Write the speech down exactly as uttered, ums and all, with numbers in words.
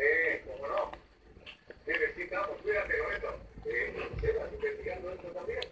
Eh, cómo no. Dime, sí, estamos, cuídate con esto. Eh, ¿estás investigando esto también?